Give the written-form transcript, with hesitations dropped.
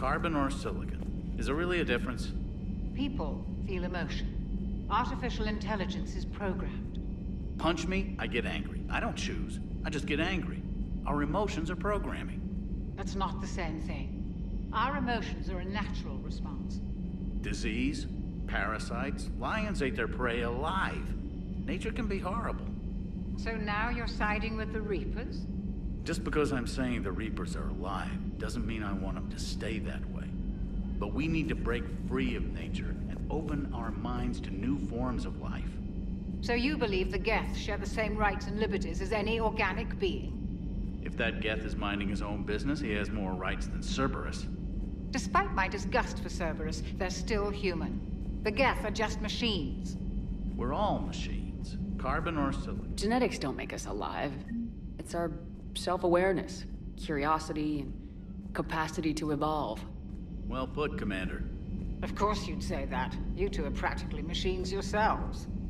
Carbon or silicon? Is there really a difference? People feel emotion. Artificial intelligence is programmed. Punch me, I get angry. I don't choose. I just get angry. Our emotions are programming. That's not the same thing. Our emotions are a natural response. Disease, parasites, lions ate their prey alive. Nature can be horrible. So now you're siding with the Reapers? Just because I'm saying the Reapers are alive doesn't mean I want them to stay that way. But we need to break free of nature and open our minds to new forms of life. So you believe the Geth share the same rights and liberties as any organic being? If that Geth is minding his own business, he has more rights than Cerberus. Despite my disgust for Cerberus, they're still human. The Geth are just machines. We're all machines. Carbon or silicon. Genetics don't make us alive. It's our self-awareness, curiosity, and capacity to evolve. Well put, Commander. Of course you'd say that. You two are practically machines yourselves.